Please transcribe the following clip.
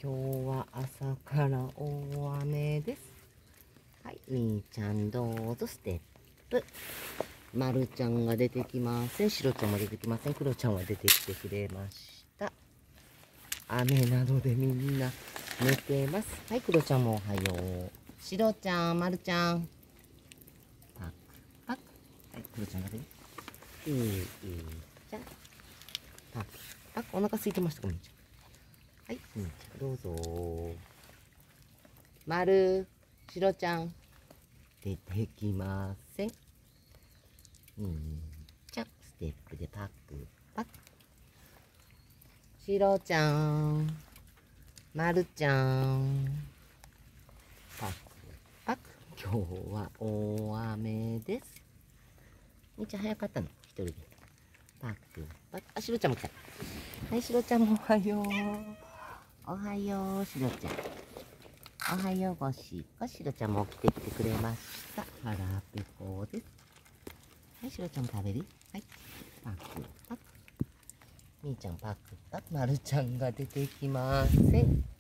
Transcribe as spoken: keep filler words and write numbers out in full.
今日は朝から大雨です。はい、みーちゃんどうぞステップ。まるちゃんが出てきません。しろちゃんも出てきません。クロちゃんは出てきてくれました。雨などでみんな寝てます。はい、クロちゃんもおはよう。しろちゃん、まるちゃん。パクパク。はい、クロちゃんが出てきて。いい、いいちゃん。パクパク。お腹空いてましたか、みーちゃん。はい、みーちゃんどうぞ。まる、しろちゃん、出てきません。みーちゃん、ステップでパクパク。しろちゃん、まるちゃん、パクパク。今日は大雨です。みーちゃん早かったの、一人で。パクパク。あ、しろちゃんも来た。はい、しろちゃんもおはよう。おはよう、しろちゃん。おはようごしご。しろちゃんも起きてきてくれました。腹ペコです。はい、しろちゃんも食べる？はい。パクパク。みーちゃんパクパク。まるちゃんが出てきません。